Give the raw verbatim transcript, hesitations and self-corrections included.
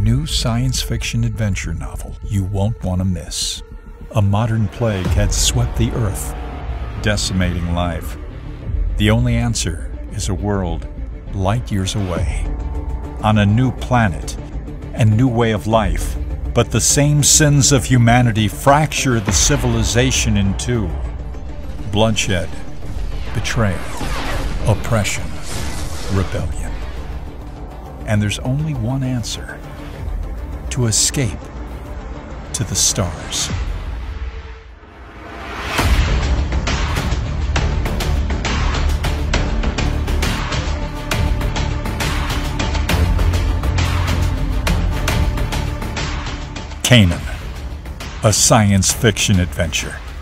new science fiction adventure novel you won't want to miss. A modern plague had swept the earth, decimating life. The only answer is a world light years away, on a new planet and new way of life. But the same sins of humanity fracture the civilization in two: bloodshed, betrayal, oppression, rebellion. And there's only one answer: to escape to the stars. Kanan, a science fiction adventure.